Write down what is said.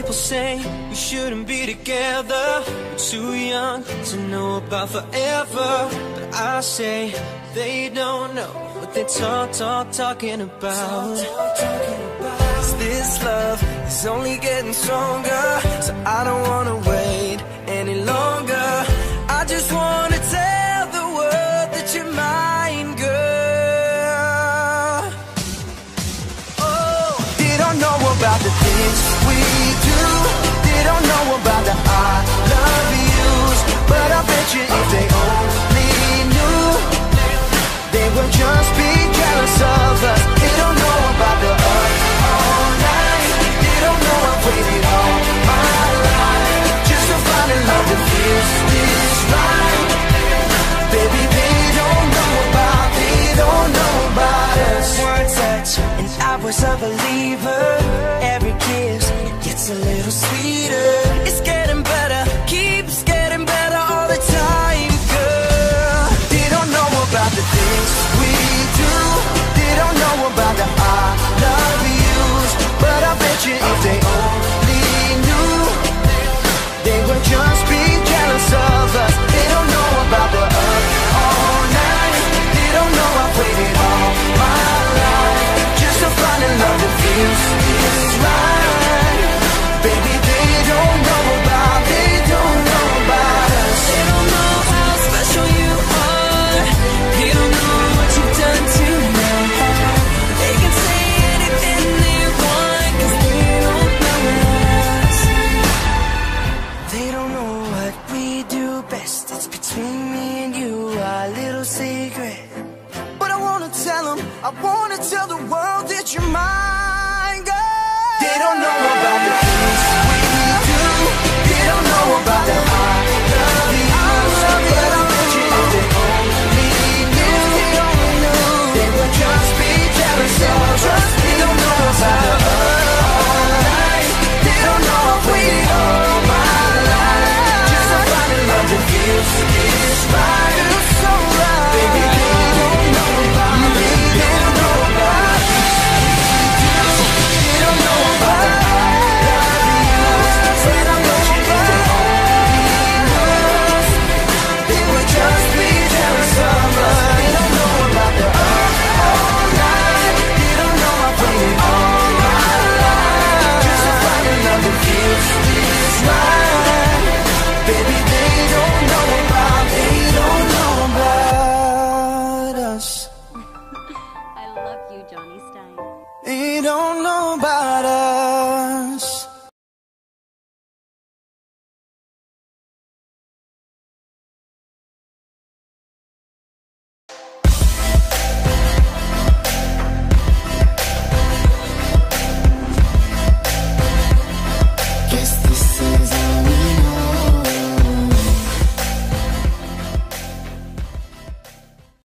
people say we shouldn't be together. We're too young to know about forever. But I say they don't know what they're talking about. 'Cause this love is only getting stronger, so I don't wanna wait any longer. I just wanna tell the world that you're mine, girl. Oh, they don't know about the things we do. They don't know about the I love yous. But I bet you if they only knew, they would just be jealous of us. They don't know about the up all night. They don't know I've waited all my life just to find a love that feels this right. Baby, they don't know about us. One touch and I was a believer. Every kiss gets a little sweeter. It's getting better, keeps getting better all the time, girl. They don't know about the things we do. They don't know about the I love yous. But I bet you if they only knew, they would just be jealous of us. They don't know about the up all night. They don't know I've waited all my life just to find a love that feels this right. Baby, they don't know about us. They don't know how special you are. They don't know what you've done to me. They can say anything they want, 'cause they don't know us. They don't know what we do best. It's between me and you, our little secret. But I wanna tell them, I wanna tell the world that you're mine, girl. They don't know about the things we do. They don't know about the I love yous. But I bet you if they only knew, they would just be jealous of us. They don't know about the all night. They don't know I've waited all my life just to find a love that feels this right. It's so right. Baby, they don't know about me. They don't know about me. They don't know about the I love yous. But I bet you if they only knew, they would just be jealous of us. They don't know about the all night. They don't know I've waited all my life just to find a love that feels this right. Baby, they don't know about us. I love you, Johnny Stein. They don't know about